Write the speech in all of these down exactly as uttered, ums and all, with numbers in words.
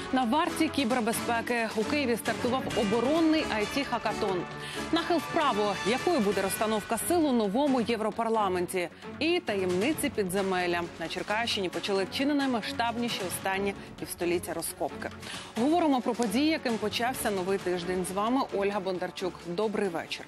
На варті кібербезпеки у Києві стартував оборонний ай ті-хакатон. Нахил вправо, якою буде розстановка сил у новому Європарламенті. І таємниці підземелля. На Черкащині почали чи не наймасштабніші останні півстоліття розкопки. Говоримо про події, яким почався новий тиждень. З вами Ольга Бондарчук. Добрий вечір.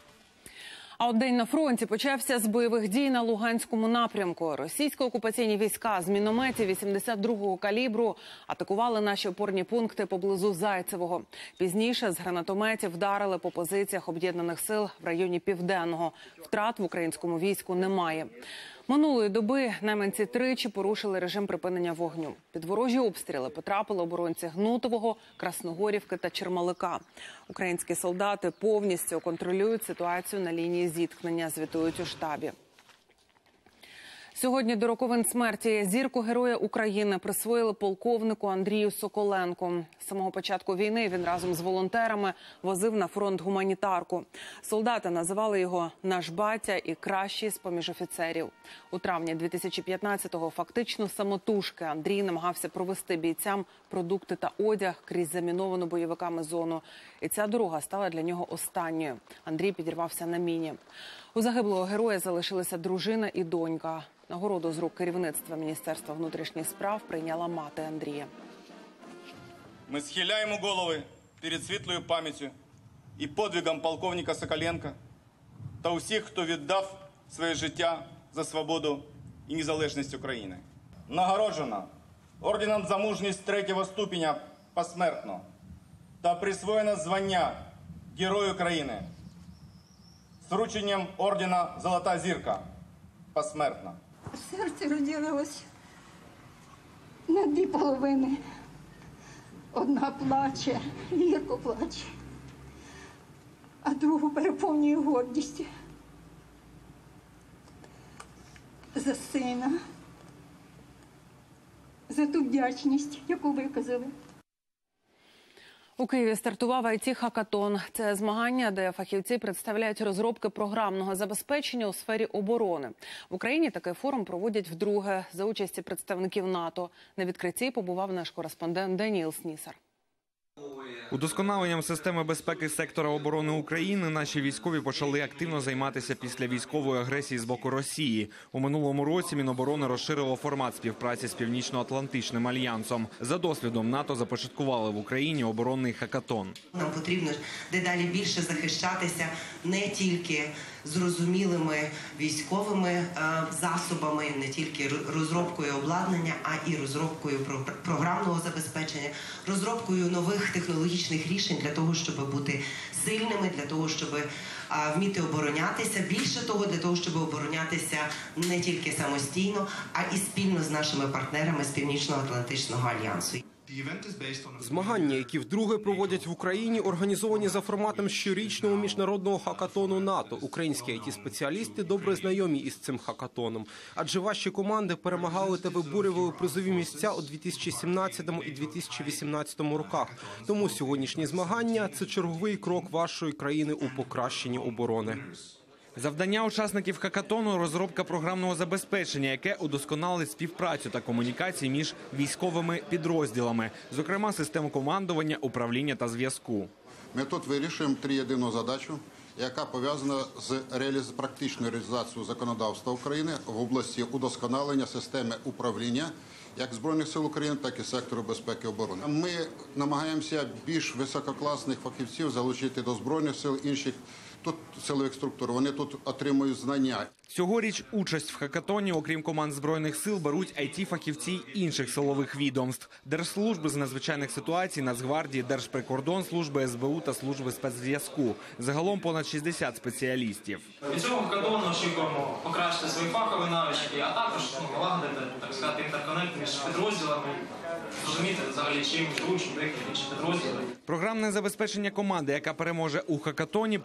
А от день на фронті почався з бойових дій на Луганському напрямку. Російсько-окупаційні війська з мінометів вісімдесят другого калібру атакували наші опорні пункти поблизу Зайцевого. Пізніше з гранатометів вдарили по позиціях об'єднаних сил в районі Південного. Втрат в українському війську немає. Минулої доби найманці тричі порушили режим припинення вогню. Під ворожі обстріли потрапили оборонці Гнутового, Красногорівки та Чермалика. Українські солдати повністю контролюють ситуацію на лінії зіткнення, звітують у штабі. Сьогодні до роковин смерті зірку Героя України присвоїли полковнику Андрію Соколенку. З самого початку війни він разом з волонтерами возив на фронт гуманітарку. Солдати називали його «наш батя» і «кращий з-поміж офіцерів». У травні дві тисячі п'ятнадцятого фактично самотужки Андрій намагався провести бійцям продукти та одяг крізь заміновану бойовиками зону. І ця дорога стала для нього останньою. Андрій підірвався на міні. У загиблого героя залишилися дружина і донька. Нагороду з рук керівництва Міністерства внутрішніх справ прийняла мати Андрія. Ми схиляємо голови перед світлою пам'яттю і подвигом полковника Соколенка та усіх, хто віддав своє життя за свободу і незалежність України. Нагороджена орденом за мужність третього ступеня посмертно та присвоєно звання Герою України з врученням ордена «Золота зірка» посмертно. Серце розділилось на дві половини. Одна плаче, гірко плаче, а другу переповнює гордість за сина, за ту вдячність, яку виказали. У Києві стартував ай ті-хакатон. Це змагання, де фахівці представляють розробки програмного забезпечення у сфері оборони. В Україні такий форум проводять вдруге за участі представників НАТО. На відкритті побував наш кореспондент Даніл Снісар. Удосконаленням системи безпеки сектора оборони України наші військові почали активно займатися після військової агресії з боку Росії. У минулому році Міноборони розширило формат співпраці з Північно-Атлантичним альянсом. За досвідом НАТО започаткували в Україні оборонний хакатон. Нам потрібно дедалі більше захищатися не тільки зрозумілими військовими засобами, не тільки розробкою обладнання, а і розробкою програмного забезпечення, розробкою нових технологічних рішень для того, щоб бути сильними, для того, щоб вміти оборонятися. Більше того, для того, щоб оборонятися не тільки самостійно, а і спільно з нашими партнерами з Північно-Атлантичного альянсу. Змагання, які вдруге проводять в Україні, організовані за форматом щорічного міжнародного хакатону НАТО. Українські ай ті-спеціалісти добре знайомі із цим хакатоном. Адже ваші команди перемагали та виборювали призові місця у дві тисячі сімнадцятому і дві тисячі вісімнадцятому роках. Тому сьогоднішні змагання – це черговий крок вашої країни у покращенні оборони. Завдання учасників хакатону – розробка програмного забезпечення, яке удосконалить співпрацю та комунікації між військовими підрозділами, зокрема систему командування, управління та зв'язку. Ми тут вирішуємо триєдину задачу, яка пов'язана з реаліз... практичною реалізацією законодавства України в області удосконалення системи управління як Збройних сил України, так і сектору безпеки і оборони. Ми намагаємося більш висококласних фахівців залучити до Збройних сил інших тут силових структур, вони тут отримують знання. Цьогоріч участь в хакатоні, окрім команд Збройних сил, беруть ай ті-фахівці інших силових відомств – Держслужби з надзвичайних ситуацій, Нацгвардії, Держприкордонслужби, ес бе у та служби спецзв'язку. Загалом понад шістдесят спеціалістів. Від цього хакатону очікуємо покращити свої фахові навички, а також ну, налагодити, так сказати, інтерконект між підрозділами, розуміти взагалі, чим керують інші підрозділи. Програмне забезпечення команди, яка переможе у хакатоні, передадуть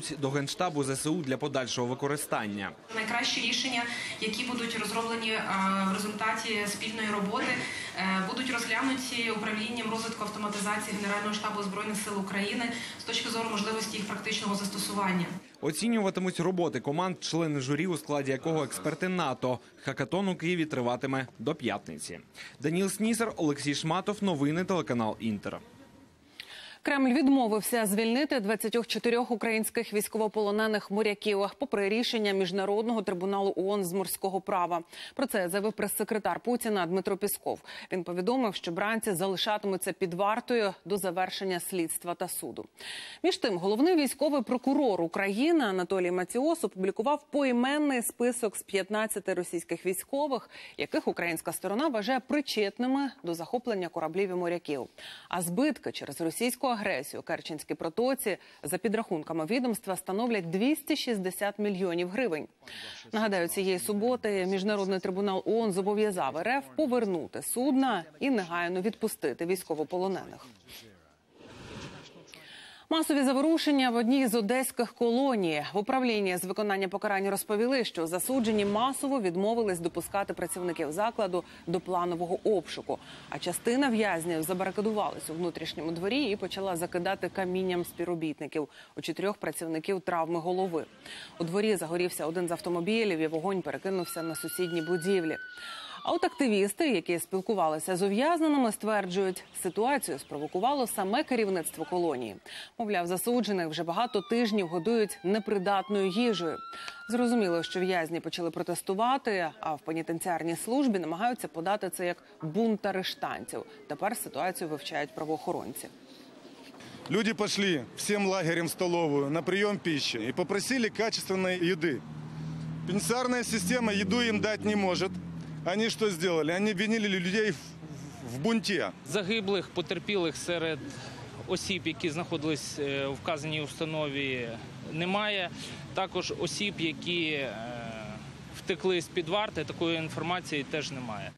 передають до Генштабу ЗСУ для подальшого використання. Найкращі рішення, які будуть розроблені в результаті спільної роботи, будуть розглянуті управлінням розвитку автоматизації Генерального штабу Збройних сил України з точки зору можливості їх практичного застосування. Оцінюватимуть роботи команд члени журі, у складі якого експерти НАТО. Хакатон у Києві триватиме до п'ятниці. Даніл Снісар, Олексій Шматов. Новини телеканал Інтер. Кремль відмовився звільнити двадцять чотири українських військовополонених моряків, попри рішення Міжнародного трибуналу ООН з морського права. Про це заявив прес-секретар Путіна Дмитро Пісков. Він повідомив, що бранці залишатимуться під вартою до завершення слідства та суду. Між тим, головний військовий прокурор України Анатолій Маціос опублікував поіменний список з п'ятнадцяти російських військових, яких українська сторона вважає причетними до захоплення кораблів і моряків. А збитки через російську агресію у Керченській протоці, за підрахунками відомства, становлять двісті шістдесят мільйонів гривень. Нагадаю, цієї суботи Міжнародний трибунал ООН зобов'язав РФ повернути судна і негайно відпустити військовополонених. Масові заворушення в одній з одеських колоній. В управлінні з виконання покарань розповіли, що засуджені масово відмовились допускати працівників закладу до планового обшуку. А частина в'язнів забарикадувалась у внутрішньому дворі і почала закидати камінням співробітників. У чотирьох працівників травми голови. У дворі загорівся один з автомобілів і вогонь перекинувся на сусідні будівлі. А от активісти, які спілкувалися з ув'язненими, стверджують, ситуацію спровокувало саме керівництво колонії. Мовляв, засуджених вже багато тижнів годують непридатною їжею. Зрозуміло, що в'язні почали протестувати, а в пенітенціарній службі намагаються подати це як бунт арештантів. Тепер ситуацію вивчають правоохоронці. Люди пошли всем лагерем в столовую на прием пищи и попросили качественной еды. Пенитенциарная система еду им дать не может. Они что сделали? Они обвинили людей в бунті. Загиблих, потерпілих серед осіб, які знаходились в вказаній установі, немає. Також осіб, які втекли з-під варти, такої інформації теж немає.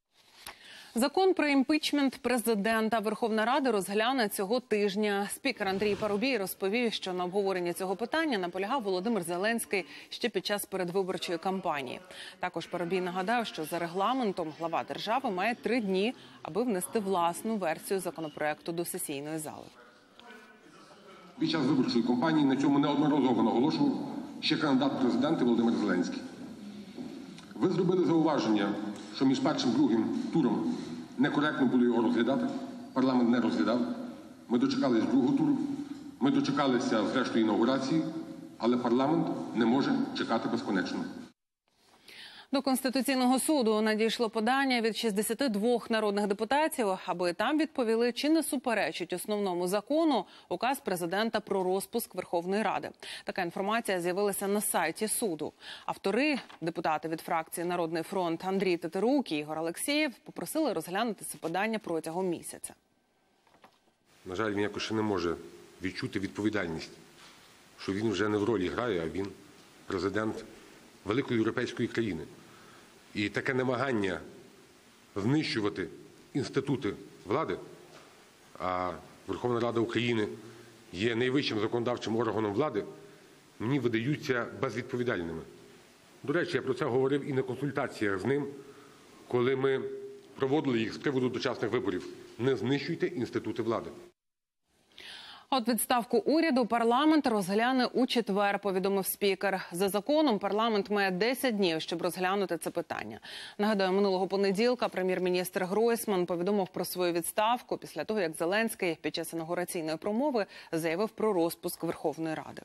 Закон про імпічмент президента Верховна Рада розгляне цього тижня. Спікер Андрій Парубій розповів, що на обговоренні цього питання наполягав Володимир Зеленський ще під час передвиборчої кампанії. Також Парубій нагадав, що за регламентом глава держави має три дні, аби внести власну версію законопроекту до сесійної зали. Під час виборчої кампанії на цьому неодноразово наголошував ще кандидат в президенти Володимир Зеленський. Ви зробили зауваження, що між першим і другим туром некоректно було його розглядати. Парламент не розглядав. Ми дочекалися другого туру. Ми дочекалися, зрештою, інаугурації. Але парламент не може чекати безконечно. До Конституційного суду надійшло подання від шістдесяти двох народних депутатів, аби там відповіли, чи не суперечить основному закону указ президента про розпуск Верховної Ради. Така інформація з'явилася на сайті суду. Автори, депутати від фракції «Народний фронт» Андрій Тетерук і Ігор Алексєєв, попросили розглянути це подання протягом місяця. На жаль, він якось ще не може відчути відповідальність, що він вже не в ролі грає, а він президент великої європейської країни. І таке намагання знищувати інститути влади, а Верховна Рада України є найвищим законодавчим органом влади, мені видаються безвідповідальними. До речі, я про це говорив і на консультаціях з ним, коли ми проводили їх з приводу дочасних виборів. Не знищуйте інститути влади. От відставку уряду парламент розгляне у четвер, повідомив спікер. За законом парламент має десять днів, щоб розглянути це питання. Нагадаю, минулого понеділка прем'єр-міністр Гройсман повідомив про свою відставку після того, як Зеленський під час інаугураційної промови заявив про розпуск Верховної Ради.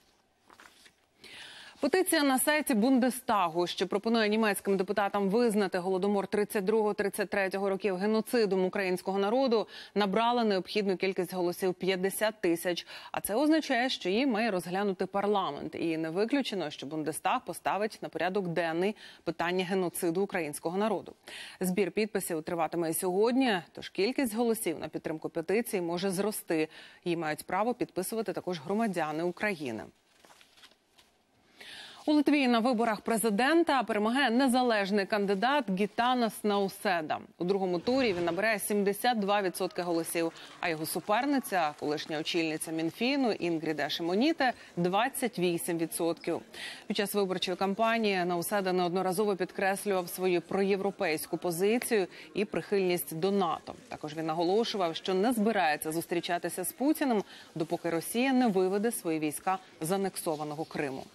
Петиція на сайті Бундестагу, що пропонує німецьким депутатам визнати Голодомор тридцять другого - тридцять третього років геноцидом українського народу, набрала необхідну кількість голосів п'ятдесят тисяч. А це означає, що її має розглянути парламент. І не виключено, що Бундестаг поставить на порядок денний питання геноциду українського народу. Збір підписів триватиме і сьогодні, тож кількість голосів на підтримку петиції може зрости. Її мають право підписувати також громадяни України. У Литві на виборах президента перемагає незалежний кандидат Гітанас Науседа. У другому турі він набирає сімдесят два відсотки голосів, а його суперниця, колишня очільниця Мінфіну Інгріда Шимоніте – двадцять вісім відсотків. Під час виборчої кампанії Науседа неодноразово підкреслював свою проєвропейську позицію і прихильність до НАТО. Також він наголошував, що не збирається зустрічатися з Путіним, допоки Росія не виведе свої війська з анексованого Криму.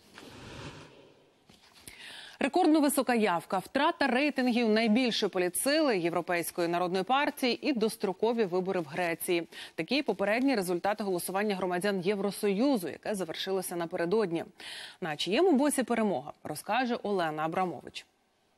Рекордно висока явка, втрата рейтингів найбільшої політсили Європейської народної партії і дострокові вибори в Греції. Такі попередні результати голосування громадян Євросоюзу, яке завершилося напередодні. На чиєму боці перемога, розкаже Олена Абрамович.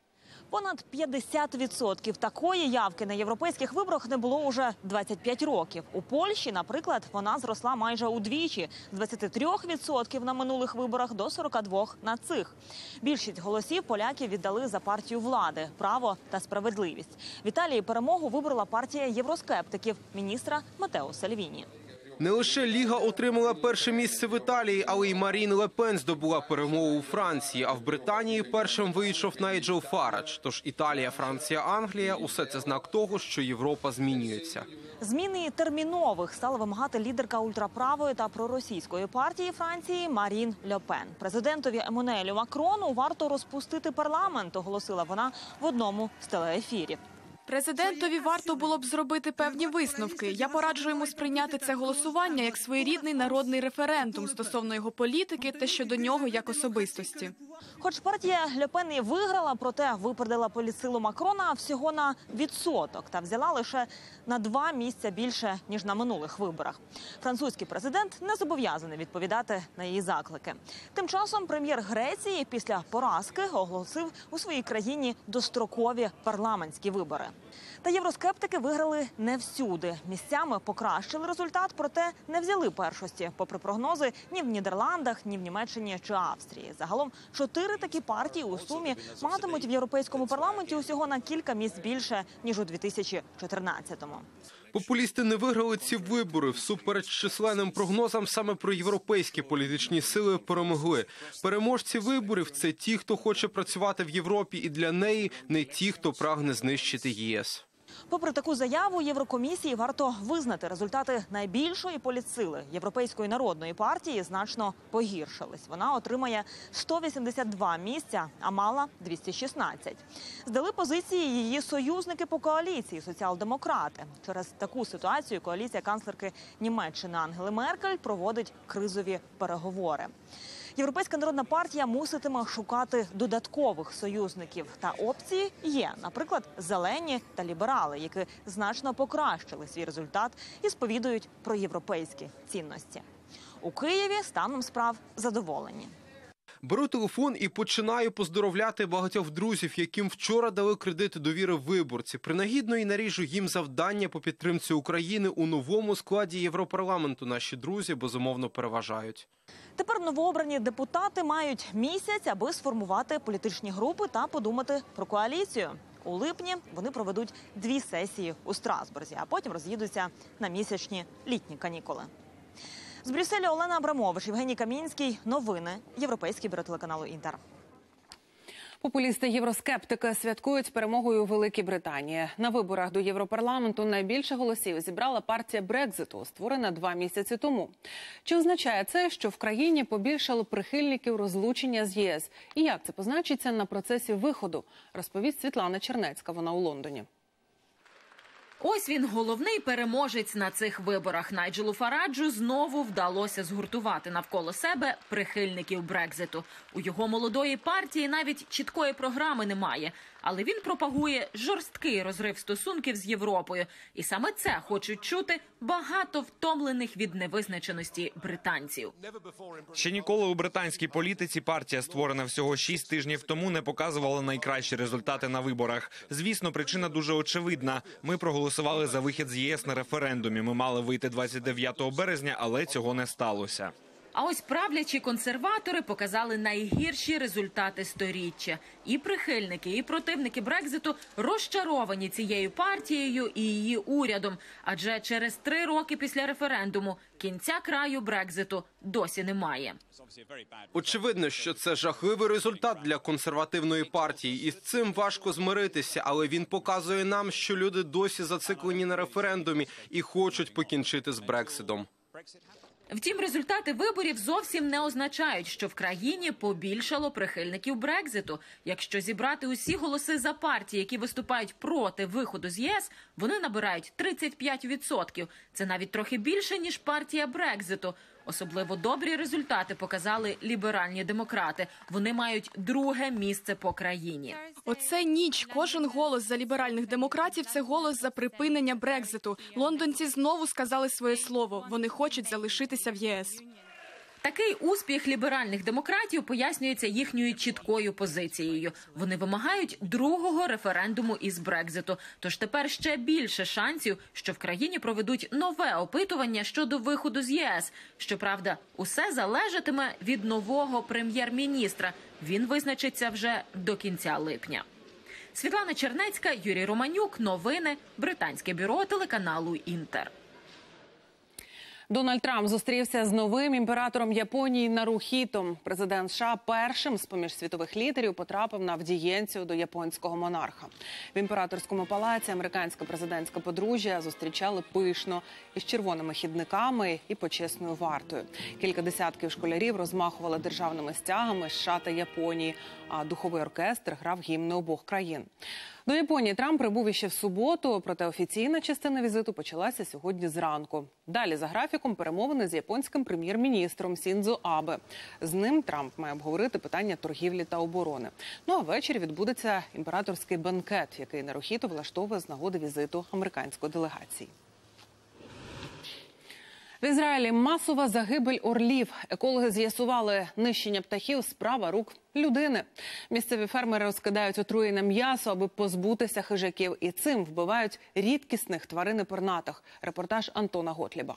Понад п'ятдесят відсотків такої явки на європейських виборах не було уже двадцять п'ять років. У Польщі, наприклад, вона зросла майже удвічі – з двадцяти трьох відсотків на минулих виборах до сорока двох на цих. Більшість голосів поляки віддали за партію влади «Право та справедливість». В Італії перемогу виборола партія євроскептиків міністра Матео Сальвіні. Не лише Ліга отримала перше місце в Італії, але й Марін Ле Пен здобула перемогу у Франції, а в Британії першим вийшов Найджел Фарадж. Тож Італія, Франція, Англія – усе це знак того, що Європа змінюється. Зміни термінових стала вимагати лідерка ультраправої та проросійської партії Франції Марін Ле Пен. Президентові Еммануелю Макрону варто розпустити парламент, оголосила вона в одному з телеефірів. Президентові варто було б зробити певні висновки. Я пораджу йому сприйняти це голосування як своєрідний народний референдум стосовно його політики та щодо нього як особистості. Хоч партія Ле Пен і виграла, проте випередила політсилу Макрона всього на відсоток та взяла лише на два місця більше, ніж на минулих виборах. Французький президент не зобов'язаний відповідати на її заклики. Тим часом прем'єр Греції після поразки оголосив у своїй країні дострокові парламентські вибори. Та євроскептики виграли не всюди. Місцями покращили результат, проте не взяли першості, попри прогнози, ні в Нідерландах, ні в Німеччині чи Австрії. Загалом чотири такі партії у сумі матимуть в Європейському парламенті усього на кілька місць більше, ніж у дві тисячі чотирнадцятому. Популісти не виграли ці вибори. Всупереч численним прогнозам, саме проєвропейські політичні сили перемогли. Переможці виборів – це ті, хто хоче працювати в Європі, і для неї не ті, хто прагне знищити ЄС. Попри таку заяву Єврокомісії, варто визнати, результати найбільшої політсили Європейської народної партії значно погіршились. Вона отримає сто вісімдесят два місця, а мала двісті шістнадцять. Здали позиції її союзники по коаліції – соціал-демократи. Через таку ситуацію коаліція канцлерки Німеччини Ангели Меркель проводить кризові переговори. Європейська народна партія муситиме шукати додаткових союзників. Та опції є, наприклад, зелені та ліберали, які значно покращили свій результат і сповідують про європейські цінності. У Києві станом справ задоволені. Беру телефон і починаю поздоровляти багатьох друзів, яким вчора дали кредит довіри виборці. Принагідно і наріжу їм завдання по підтримці України у новому складі Європарламенту. Наші друзі, безумовно, переважають. Тепер новообрані депутати мають місяць, аби сформувати політичні групи та подумати про коаліцію. У липні вони проведуть дві сесії у Страсбурзі, а потім роз'їдуться на місячні літні канікули. З Брюсселя Олена Абрамович, Євгеній Камінський. Новини. Європейське бюро телеканалу «Інтер». Популісти-євроскептики святкують перемогою у Великій Британії. На виборах до Європарламенту найбільше голосів зібрала партія Брекзиту, створена два місяці тому. Чи означає це, що в країні побільшало прихильників розлучення з ЄС? І як це позначиться на процесі виходу? Розповість Світлана Чернецька, вона у Лондоні. Ось він, головний переможець на цих виборах. Найджелу Фараджу знову вдалося згуртувати навколо себе прихильників Брекзиту. У його молодої партії навіть чіткої програми немає. Але він пропагує жорсткий розрив стосунків з Європою. І саме це хочуть чути багато втомлених від невизначеності британців. Ще ніколи у британській політиці партія, створена всього шість тижнів тому, не показувала найкращі результати на виборах. Звісно, причина дуже очевидна. Ми проголосували за вихід з ЄС на референдумі. Ми мали вийти двадцять дев'ятого березня, але цього не сталося. А ось правлячі консерватори показали найгірші результати сторіччя. І прихильники, і противники Брекзиту розчаровані цією партією і її урядом. Адже через три роки після референдуму кінця краю Брекзиту досі немає. Очевидно, що це жахливий результат для консервативної партії. І з цим важко змиритися, але він показує нам, що люди досі зациклені на референдумі і хочуть покінчити з Брекситом. Втім, результати виборів зовсім не означають, що в країні побільшало прихильників Брекзиту. Якщо зібрати усі голоси за партії, які виступають проти виходу з ЄС, вони набирають тридцять п'ять відсотків. Це навіть трохи більше, ніж партія Брекзиту. Особливо добрі результати показали ліберальні демократи. Вони мають друге місце по країні. Оце ніч. Кожен голос за ліберальних демократів – це голос за припинення Брекзиту. Лондонці знову сказали своє слово. Вони хочуть залишитися в ЄС. Такий успіх ліберальних демократів пояснюється їхньою чіткою позицією. Вони вимагають другого референдуму із Брекзиту. Тож тепер ще більше шансів, що в країні проведуть нове опитування щодо виходу з ЄС. Щоправда, усе залежатиме від нового прем'єр-міністра. Він визначиться вже до кінця липня. Світлана Чернецька, Юрій Романюк. Новини. Британське бюро телеканалу «Інтер». Дональд Трамп зустрівся з новим імператором Японії Нарухітом. Президент США першим з-поміж світових лідерів потрапив на авдієнцію до японського монарха. В імператорському палаці американське президентське подружжя зустрічали пишно, із червоними хідниками і почесною вартою. Кілька десятків школярів розмахували державними стягами США та Японії, а духовий оркестр грав гімни обох країн. До Японії Трамп прибув іще в суботу, проте офіційна частина візиту почалася сьогодні зранку. Далі за графіком перемовини з японським прем'єр-міністром Сіндзо Абе. З ним Трамп має обговорити питання торгівлі та оборони. Ну а ввечері відбудеться імператорський бенкет, який Нарухіто влаштовує з нагоди візиту американської делегації. В Ізраїлі масова загибель орлів. Екологи з'ясували, нищення птахів – справа рук людини. Місцеві фермери розкидають отруєне м'ясо, аби позбутися хижаків. І цим вбивають рідкісних тварин і пернатих. Репортаж Антона Готліба.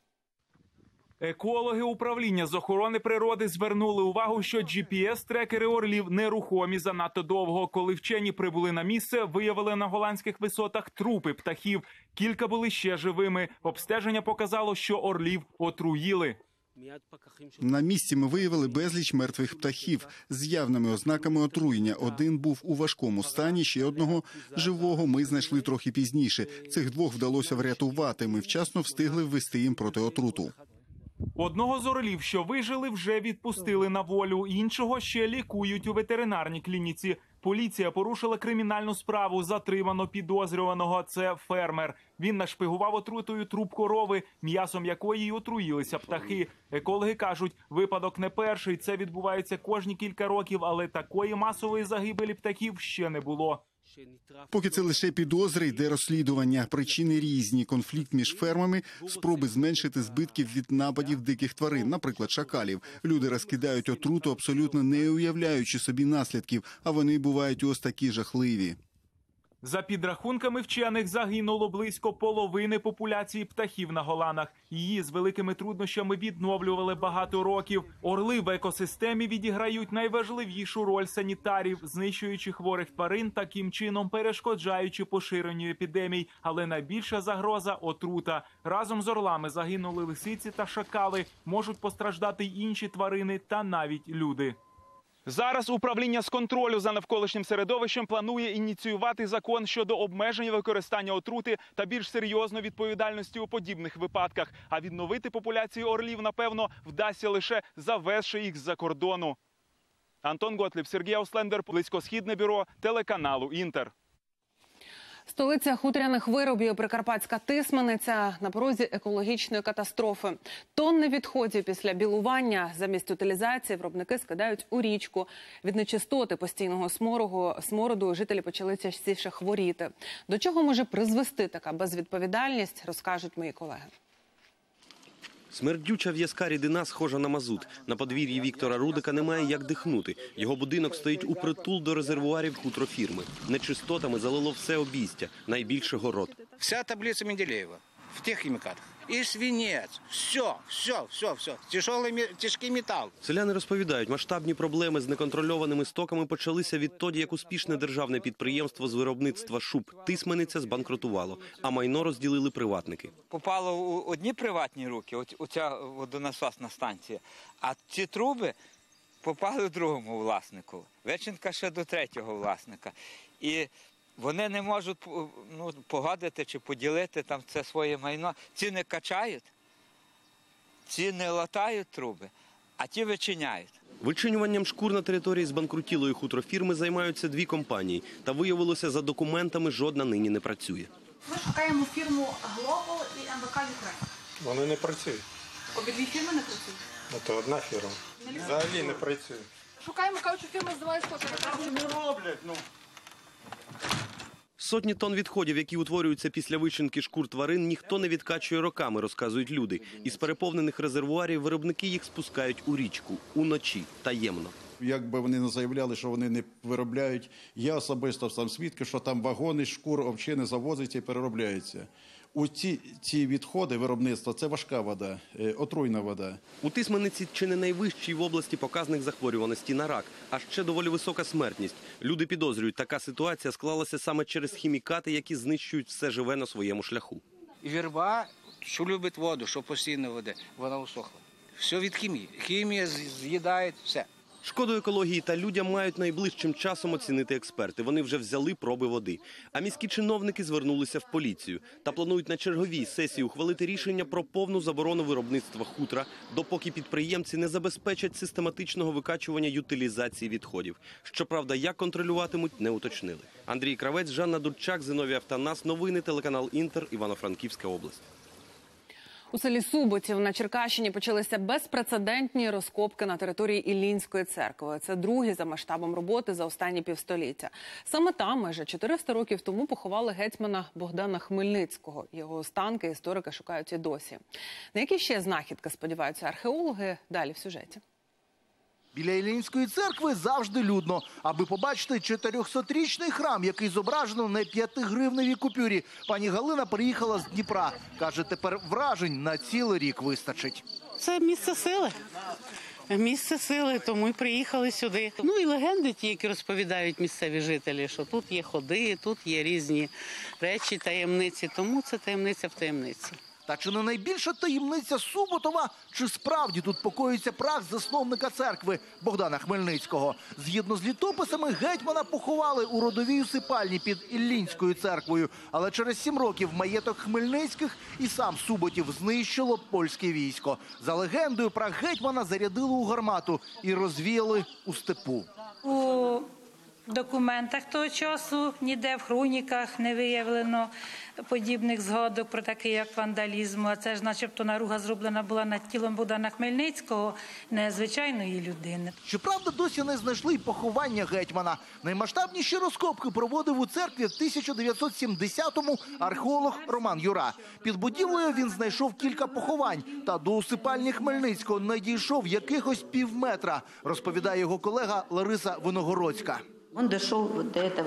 Екологи управління з охорони природи звернули увагу, що джі пі ес-трекери орлів нерухомі занадто довго. Коли вчені прибули на місце, виявили на голландських висотах трупи птахів. Кілька були ще живими. Обстеження показало, що орлів отруїли. На місці ми виявили безліч мертвих птахів з явними ознаками отруєння. Один був у важкому стані, ще одного живого ми знайшли трохи пізніше. Цих двох вдалося врятувати. Ми вчасно встигли ввести їм проти отруту. Одного з орлів, що вижили, вже відпустили на волю. Іншого ще лікують у ветеринарній клініці. Поліція порушила кримінальну справу. Затримано підозрюваного. Це фермер. Він нашпигував отрутою труп корови, м'ясом якої й отруїлися птахи. Екологи кажуть, випадок не перший. Це відбувається кожні кілька років, але такої масової загибелі птахів ще не було. Поки це лише підозри, йде розслідування. Причини різні. Конфлікт між фермами, спроби зменшити збитків від нападів диких тварин, наприклад, шакалів. Люди розкидають отруту, абсолютно не уявляючи собі наслідків, а вони бувають ось такі жахливі. За підрахунками вчених, загинуло близько половини популяції птахів на Голанах. Її з великими труднощами відновлювали багато років. Орли в екосистемі відіграють найважливішу роль санітарів, знищуючи хворих тварин, таким чином перешкоджаючи поширенню епідемій. Але найбільша загроза – отрута. Разом з орлами загинули лисиці та шакали, можуть постраждати й інші тварини та навіть люди. Зараз управління з контролю за навколишнім середовищем планує ініціювати закон щодо обмеження використання отрути та більш серйозної відповідальності у подібних випадках. А відновити популяцію орлів, напевно, вдасться лише завезши їх з-за кордону. Антон Готліб, Сергій Ауслендер, Близькосхідне бюро телеканалу «Інтер». Столиця хутряних виробів, Прикарпатська Тисмениця на порозі екологічної катастрофи. Тонни відходів після білування замість утилізації виробники скидають у річку. Від нечистоти постійного сморогу, смороду жителі почали частіше хворіти. До чого може призвести така безвідповідальність, розкажуть мої колеги. Смердюча в'язка рідина схожа на мазут. На подвір'ї Віктора Рудика немає як дихнути. Його будинок стоїть упритул до резервуарів хутрофірми. Нечистотами залило все обійстя, найбільше город. Вся таблиця Менделєєва. в тех химикатах. И свинец. Все, все, все, все. Тяжелый, тяжкий метал. Селяни розповідають, масштабні проблеми з неконтрольованими стоками почалися відтоді, як успішне державне підприємство з виробництва шуб «Тисмениця» збанкрутувало, а майно розділили приватники. Попало у одні приватні руки, оця водонасосна станція, а ці труби попали другому власнику. Веченка ще до третього власника. І вони не можуть ну, погадити чи поділити там це своє майно. Ці не качають, ці не латають труби, а ті вичиняють. Вичинюванням шкур на території збанкрутілої хутрофірми займаються дві компанії. Та виявилося, за документами жодна нині не працює. Ми шукаємо фірму Global і ем бе ка Ukraine. Вони не працюють. Обидві фірми не працюють? Це одна фірма. Взагалі не працює. Шукаємо, кажуть, фірма називається «Скотер». Не роблять, ну. Сотні тонн відходів, які утворюються після вичинки шкур тварин, ніхто не відкачує роками, розказують люди. Із переповнених резервуарів виробники їх спускають у річку, уночі, таємно. Як би вони не заявляли, що вони не виробляють, я особисто сам свідки, що там вагони шкур овчини завозиться і переробляються. У ці, ці відходи виробництва – це важка вода, отруйна вода. У Тисмениці чи не найвищий в області показник захворюваності на рак, а ще доволі висока смертність. Люди підозрюють, така ситуація склалася саме через хімікати, які знищують все живе на своєму шляху. Вірба, що любить воду, що постійно води, вона усохла. Все від хімії. Хімія з'їдає все. Шкоду екології та людям мають найближчим часом оцінити експерти. Вони вже взяли проби води. А міські чиновники звернулися в поліцію та планують на черговій сесії ухвалити рішення про повну заборону виробництва хутра, допоки підприємці не забезпечать систематичного викачування ютилізації відходів. Щоправда, як контролюватимуть, не уточнили. Андрій Кравець, Жанна Дудчак, Зиновій Автанас. Новини, телеканал «Інтер», Івано-Франківська область. У селі Суботів на Черкащині почалися безпрецедентні розкопки на території Іллінської церкви. Це другі за масштабом роботи за останні півстоліття. Саме там майже чотириста років тому поховали гетьмана Богдана Хмельницького. Його останки історики шукають і досі. На які ще знахідки сподіваються археологи? Далі в сюжеті. Біля Іллінської церкви завжди людно, аби побачити чотирьохсотрічний храм, який зображено на п'ятигривневій купюрі. Пані Галина приїхала з Дніпра. Каже, тепер вражень на цілий рік вистачить. Це місце сили. Місце сили, тому й приїхали сюди. Ну і легенди ті, які розповідають місцеві жителі, що тут є ходи, тут є різні речі, таємниці. Тому це таємниця в таємниці. Та чи не найбільша таємниця Суботова, чи справді тут покоїться прах засновника церкви Богдана Хмельницького? Згідно з літописами, гетьмана поховали у родовій усипальні під Іллінською церквою. Але через сім років маєток Хмельницьких і сам Суботів знищило польське військо. За легендою, прах гетьмана зарядили у гармату і розвіяли у степу. У документах того часу, ніде в хроніках не виявлено подібних згадок про таке, як вандалізм. А це ж начебто наруга зроблена була над тілом Богдана Хмельницького, незвичайної людини. Щоправда, досі не знайшли й поховання гетьмана. Наймасштабніші розкопки проводив у церкві в тисяча дев'ятсот сімдесятому археолог Роман Юра. Під будівлею він знайшов кілька поховань, та до усипальні Хмельницького не дійшов якихось півметра, розповідає його колега Лариса Виногородська. Он дошел вот до этого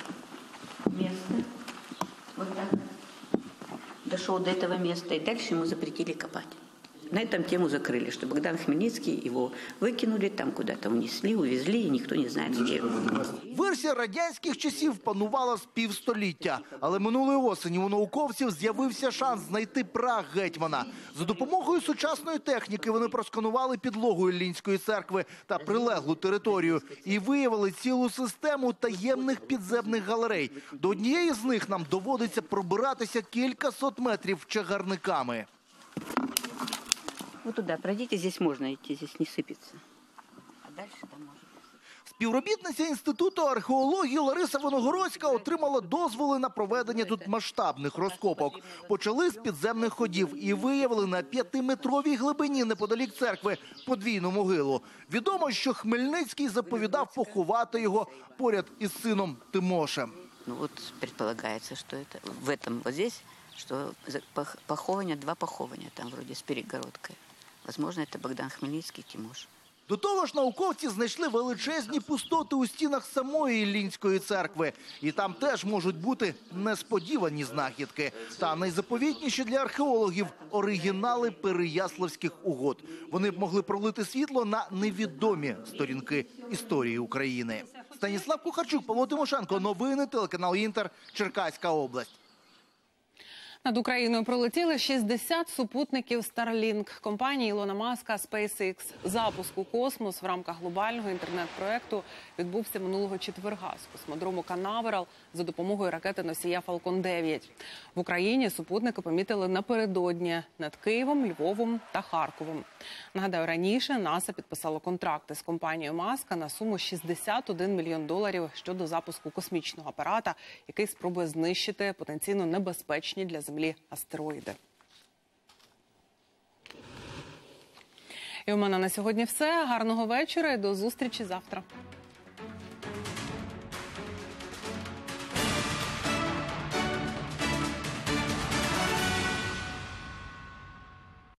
места, вот так, дошел до этого места, и дальше ему запретили копать. На этом тему закрыли, что Богдан Хмельницкий его выкинули, там куда-то унесли, увезли, и никто не знает, где. Версія радянських часів панувала з півстоліття. Але минулої осені у науковців з'явився шанс знайти прах гетьмана. За допомогою сучасної техніки вони просканували підлогу Іллінської церкви та прилеглу територію. І виявили цілу систему таємних підземних галерей. До однієї з них нам доводиться пробиратися кілька сот метрів чагарниками. Вот туда пройдите, здесь можно идти, здесь не сыпется. А дальше там можно. Співробітниця Інституту археології Лариса Виногородська отримала дозволи на проведення тут масштабних розкопок. Почали з підземних ходів і виявили на п'ятиметровій глибині неподалік церкви подвійну могилу. Відомо, що Хмельницький заповідав поховати його поряд із сином Тимошем. Ну вот предполагается, что это в этом вот здесь, что похование, два похования там вроде с перегородкой. Возможно, это Богдан Хмельницкий, Тимош. До того ж, науковці знайшли величезні пустоти у стінах самої Іллінської церкви. І там теж можуть бути несподівані знахідки. Та найзаповітніші для археологів – оригінали Переяславських угод. Вони б могли пролити світло на невідомі сторінки історії України. Станіслав Кухарчук, Павло Тимошенко. Новини, телеканал «Інтер», Черкаська область. Над Україною пролетіли шістдесят супутників Starlink компанії Ілона Маска SpaceX. Запуск у космос в рамках глобального інтернет-проекту відбувся минулого четверга з космодрому Канаверал за допомогою ракети-носія Falcon дев'ять. В Україні супутники помітили напередодні над Києвом, Львовом та Харковом. Нагадаю, раніше НАСА підписало контракти з компанією Маска на суму шістдесят один мільйон доларів щодо запуску космічного апарата, який спробує знищити потенційно небезпечні для Землі астероїди. І у мене на сьогодні все. Гарного вечора і до зустрічі завтра.